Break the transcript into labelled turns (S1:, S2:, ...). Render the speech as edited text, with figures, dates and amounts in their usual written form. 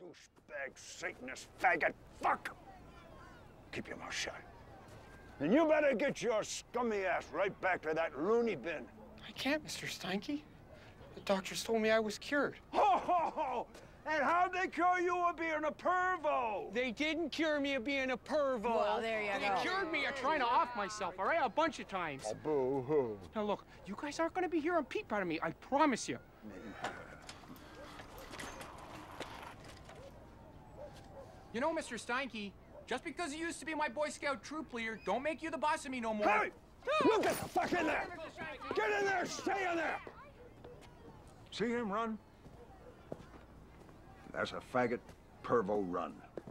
S1: douchebag, Satanist, faggot, fuck! Keep your mouth shut. And you better get your scummy ass right back to that loony bin.
S2: I can't, Mr. Steinke. The doctors told me I was cured.
S1: Ho, ho, ho! And how'd they cure you of being a pervo?
S2: They didn't cure me of being a pervo.
S3: Well, there you
S2: They
S3: go.
S2: cured me of trying to off myself, all right? A bunch of times.
S1: Oh, boo-hoo.
S2: Now, look, you guys aren't going to be hearing peep out of me. I promise you. You know, Mr. Steinke, just because you used to be my Boy Scout troop leader, don't make you the boss of me no more.
S1: Hey! You get the fuck in there! Get in there! Stay in there! See him run? That's a faggot pervo run.